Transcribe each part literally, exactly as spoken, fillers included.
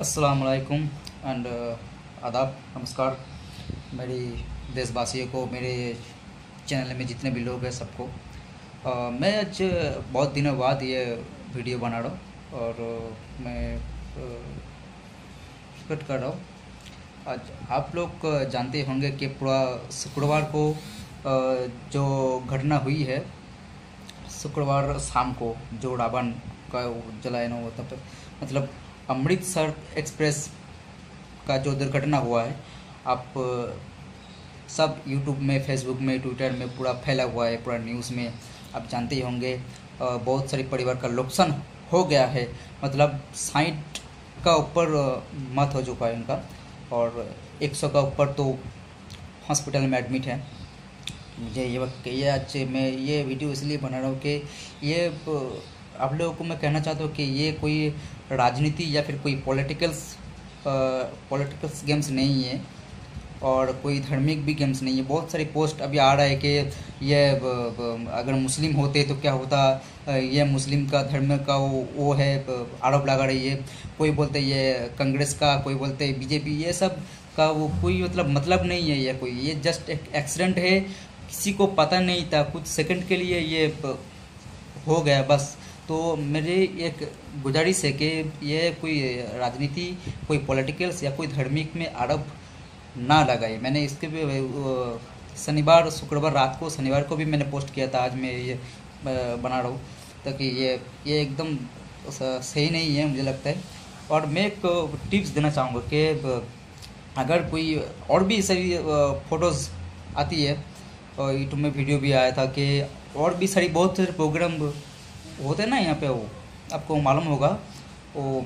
अस्सलाम वालेकुम एंड आदाब, नमस्कार मेरी देशवासियों को, मेरे चैनल में जितने भी लोग हैं सबको। uh, मैं आज बहुत दिनों बाद ये वीडियो बना रहा हूँ और uh, मैं एक्सपेक्ट कर रहा हूँ। आज आप लोग जानते होंगे कि पूरा शुक्रवार को uh, जो घटना हुई है, शुक्रवार शाम को जो रावण का जलाया ना होता पर मतलब अमृतसर एक्सप्रेस का जो दुर्घटना हुआ है, आप सब यूट्यूब में, फेसबुक में, ट्विटर में पूरा फैला हुआ है, पूरा न्यूज़ में आप जानते ही होंगे। बहुत सारे परिवार का नुकसान हो गया है, मतलब साठ का ऊपर मौत हो चुका है उनका और सौ का ऊपर तो हॉस्पिटल में एडमिट है। मुझे ये वक्त ये आज मैं ये वीडियो इसलिए बना रहा हूँ कि ये आप लोगों को मैं कहना चाहता हूँ कि ये कोई राजनीति या फिर कोई पॉलिटिकल्स पॉलिटिकल्स गेम्स नहीं है और कोई धार्मिक भी गेम्स नहीं है। बहुत सारी पोस्ट अभी आ रहा है कि ये अगर मुस्लिम होते तो क्या होता, ये मुस्लिम का धर्म का वो वो है, आरोप लगा रही है। कोई बोलते ये कांग्रेस का, कोई बोलते बीजेपी, ये सब का वो कोई मतलब मतलब नहीं है। ये कोई ये जस्ट एक एक्सीडेंट है, किसी को पता नहीं था, कुछ सेकंड के लिए ये हो गया बस। तो मेरी एक गुजारिश है कि ये कोई राजनीति, कोई पॉलिटिकल्स या कोई धार्मिक में आरोप ना लगाए। मैंने इसके भी शनिवार शुक्रवार रात को शनिवार को भी मैंने पोस्ट किया था, आज मैं ये बना रहा हूँ ताकि ये ये एकदम सही नहीं है मुझे लगता है। और मैं एक टिप्स देना चाहूँगा कि अगर कोई और भी सारी फ़ोटोज़ आती है और यूट्यूब में वीडियो भी आया था कि और भी सारी बहुत सारे प्रोग्राम होते हैं ना यहाँ पे, वो आपको मालूम होगा, वो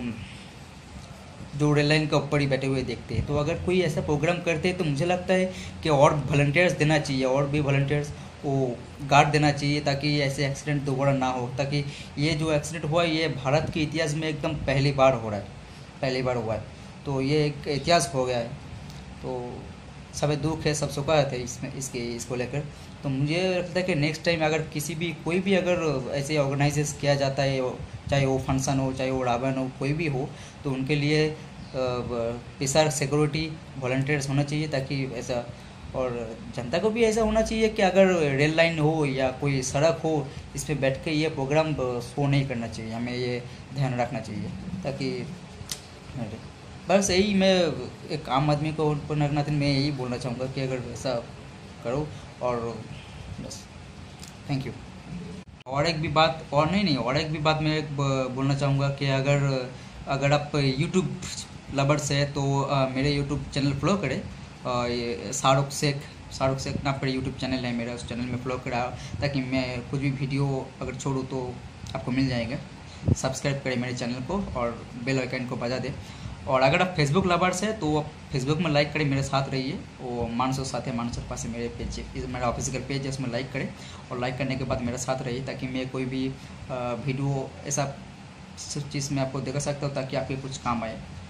जो रेल लाइन के ऊपर ही बैठे हुए देखते हैं। तो अगर कोई ऐसा प्रोग्राम करते हैं तो मुझे लगता है कि और वॉलंटियर्स देना चाहिए, और भी वॉलंटियर्स वो गार्ड देना चाहिए ताकि ऐसे एक्सीडेंट दोबारा ना हो। ताकि ये जो एक्सीडेंट हुआ ये भारत के इतिहास में एकदम पहली बार हो रहा है, पहली बार हुआ है, तो ये एक इतिहास हो गया है। तो सब दुख है, सब सुखात है इसमें इसके इसको लेकर। तो मुझे लगता है कि नेक्स्ट टाइम अगर किसी भी कोई भी अगर ऐसे ऑर्गेनाइज किया जाता है, चाहे वो फंक्शन हो, चाहे वो रावण हो, कोई भी हो, तो उनके लिए पेशा सिक्योरिटी वॉलंटियर्स होना चाहिए ताकि ऐसा, और जनता को भी ऐसा होना चाहिए कि अगर रेल लाइन हो या कोई सड़क हो, इस पर बैठ के ये प्रोग्राम शो नहीं करना चाहिए। हमें ये ध्यान रखना चाहिए ताकि बस यही मैं एक आम आदमी को नाते मैं यही बोलना चाहूँगा कि अगर ऐसा करो, और बस थैंक यू। और एक भी बात और नहीं नहीं और एक भी बात मैं एक बोलना चाहूँगा कि अगर अगर आप यूट्यूब लवर्स है तो आ, मेरे यूट्यूब चैनल फॉलो करें। आ, ये शाहरुख शेख शाहरुख शेख ना पर यूट्यूब चैनल है मेरा, उस चैनल में फॉलो करा ताकि मैं कुछ भी वीडियो अगर छोड़ूँ तो आपको मिल जाएगा। सब्सक्राइब करें मेरे चैनल को और बेल आइकन को बजा दें। और अगर आप फेसबुक लवर्स है तो आप फेसबुक में लाइक करें, मेरे साथ रहिए। वो मानसो साथ है, मानसो पास मेरे पेज है, मेरा ऑफिशियल पेज है, उसमें लाइक करें और लाइक करने के बाद मेरे साथ रहिए ताकि मैं कोई भी वीडियो ऐसा चीज़ में आपको दिखा सकता हूँ ताकि आपके कुछ काम आए।